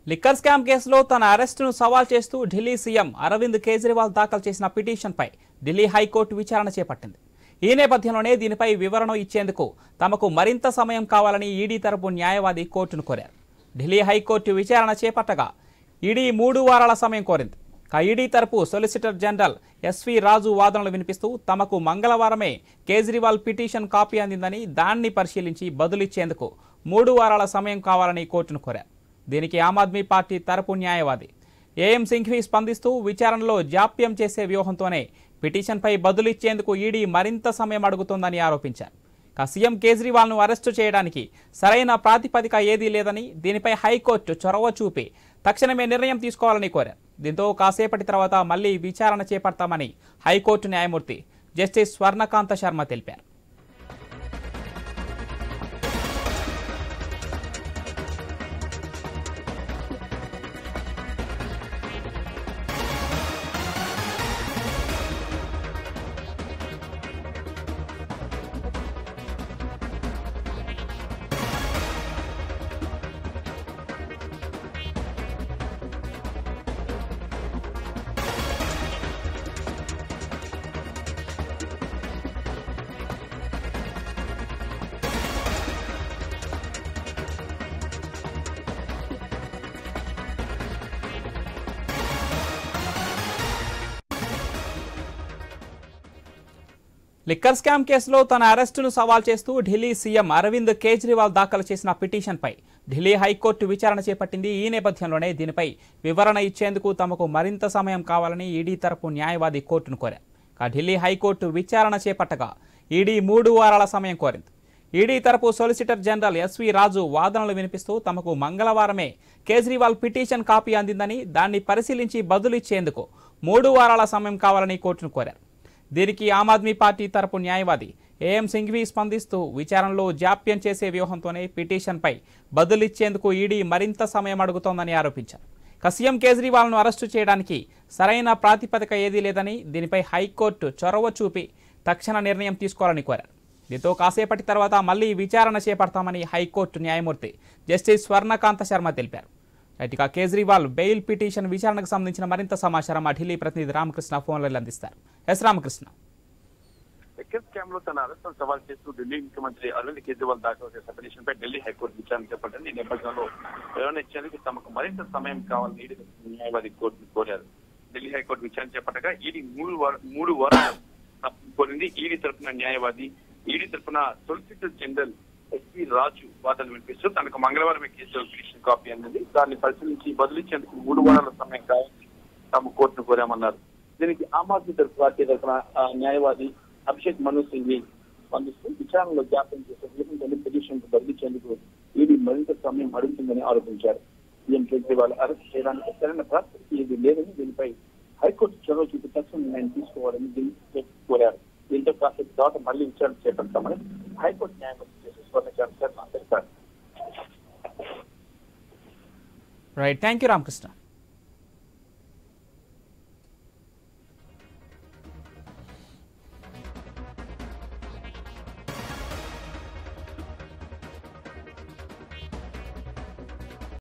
Liquor scam కేసులో తన అరెస్టును సవాల్ చేస్తూ ఢిల్లీ సీఎం అరవింద్ కేజ్రీవాల్ దాఖలు చేసిన పిటిషన్పై ఢిల్లీ హైకోర్టు విచారణ చేపట్టింది. ఈ నేపథ్యంలోనే దీనిపై వివరణ ఇచ్చేందుకు తమకు మరింత సమయం కావాలని ఈడీ తరపు న్యాయవాది కోర్టును కోరారు. ఢిల్లీ హైకోర్టు విచారణ చేపట్టగా ఈడీ 3 వారాల సమయం కోరింది. ఈడీ తరపు సొలిసిటర్ జనరల్ ఎస్వి రాజు వాదనలు వినిపిస్తూ తమకు మంగళవారమే కేజ్రీవాల్ పిటిషన్ కాపీ అందిందని, దాన్ని పరిశీలించి బదులిచ్చేందుకు 3 వారాల సమయం కావాలని కోర్టును కోరారు. దీనికి ఆమ్ ఆద్మీ పార్టీ తరపు న్యాయవాది ఏఎం సింఘ్వి స్పందిస్తూ విచారణలో జాప్యం చేసే వ్యూహంతోనే పిటిషన్పై బదులిచ్చేందుకు ఈడీ మరింత సమయం అడుగుతోందని ఆరోపించారు. సీఎం కేజ్రీవాల్ను అరెస్టు చేయడానికి సరైన ప్రాతిపదిక ఏదీ లేదని, దీనిపై హైకోర్టు చొరవ చూపి తక్షణమే నిర్ణయం తీసుకోవాలని కోరారు. దీంతో కాసేపటి తర్వాత మళ్లీ విచారణ చేపడతామని హైకోర్టు న్యాయమూర్తి జస్టిస్ స్వర్ణకాంత శర్మ తెలిపారు. లిక్కర్ స్కామ్ కేసులో తన అరెస్టును సవాల్ చేస్తూ ఢిల్లీ సీఎం అరవింద్ కేజ్రీవాల్ దాఖలు చేసిన పిటిషన్పై ఢిల్లీ హైకోర్టు విచారణ చేపట్టింది. ఈ నేపథ్యంలోనే దీనిపై వివరణ ఇచ్చేందుకు తమకు మరింత సమయం కావాలని ఈడీ తరపు న్యాయవాది కోర్టును కోరారు. ఢిల్లీ హైకోర్టు విచారణ చేపట్టగా ఈడీ 3 వారాల సమయం కోరింది. ఈడీ తరపు సొలిసిటర్ జనరల్ ఎస్వి రాజు వాదనలు వినిపిస్తూ తమకు మంగళవారమే కేజ్రీవాల్ పిటిషన్ కాపీ అందిందని, దాన్ని పరిశీలించి బదులిచ్చేందుకు 3 వారాల సమయం కావాలని కోర్టును కోరారు. దీనికి ఆమ్ ఆద్మీ పార్టీ తరపు న్యాయవాది ఏఎం సింఘ్వి స్పందిస్తూ విచారణలో జాప్యం చేసే వ్యూహంతోనే పిటిషన్పై బదులిచ్చేందుకు ఈడీ మరింత సమయం అడుగుతోందని ఆరోపించారు. సీఎం కేజ్రీవాల్ను అరెస్టు చేయడానికి సరైన ప్రాతిపదిక ఏదీ లేదని, దీనిపై హైకోర్టు చొరవ చూపి తక్షణ నిర్ణయం తీసుకోవాలని కోరారు. దీంతో కాసేపటి తర్వాత మళ్లీ విచారణ చేపడతామని హైకోర్టు న్యాయమూర్తి జస్టిస్ స్వర్ణకాంత శర్మ తెలిపారు. ఇక కేజ్రీవాల్ బెయిల్ పిటిషన్ విచారణకు సంబంధించిన మరింత సమాచారం మా ఢిల్లీ ప్రతినిధి రామకృష్ణ ఫోన్లలో అందిస్తారు. ఎస్ రామకృష్ణ. లిక్కర్ స్కామ్ లో తన అరెస్టును సవాల్ చేస్తూ ఢిల్లీ ముఖ్యమంత్రి అరవింద్ కేజ్రీవాల్ దాఖలు చేసిన పిటిషన్ పై ఢిల్లీ హైకోర్టు విచారణ చేపట్టింది. ఈ నేపథ్యంలో వివరణ ఇచ్చేందుకు తమకు మరింత సమయం కావాలని ఈడీ న్యాయవాది కోర్టును కోరారు. ఢిల్లీ హైకోర్టు విచారణ చేపట్టగా ఈడీ 3 వారాలు కోరింది. ఈడీ తరఫున న్యాయవాది ఈడీ తరఫున సొలిసిటర్ జనరల్ ఎస్వి రాజు వాదనలు వినిపిస్తూ తనకు మంగళవారం కేజ్రీవాల్ పిటిషన్ కాపీ అందింది, దాన్ని పరిశీలించి బదిలించేందుకు 3 వారాల సమయం కావాలని తాము కోర్టును కోరామన్నారు. దీనికి ఆమ్ ఆద్మీ పార్టీ తరఫున న్యాయవాది అభిషేక్ మను సింఘ్వి స్పందిస్తూ విచారణలో జాప్యం చేసే వ్యూహంతో పిటిషన్ బదిలించేందుకు ఈడీ మరింత సమయం అడుగుతుందని ఆరోపించారు. సీఎం కేజ్రీవాల్ అరెస్ట్ చేయడానికి సరైన ప్రాతిపదిక ఏది లేదని, దీనిపై హైకోర్టు చొరవ చూపి తక్షణ నిర్ణయం తీసుకోవాలని ఢిల్లీ కోరారు. దీంతో కాసేపు తర్వాత మళ్లీ విచారణ చేపడతామని హైకోర్టు న్యాయమూర్తి స్వర్ణకాంత శర్మ తెలిపారు. Right, thank you Ramakrishna.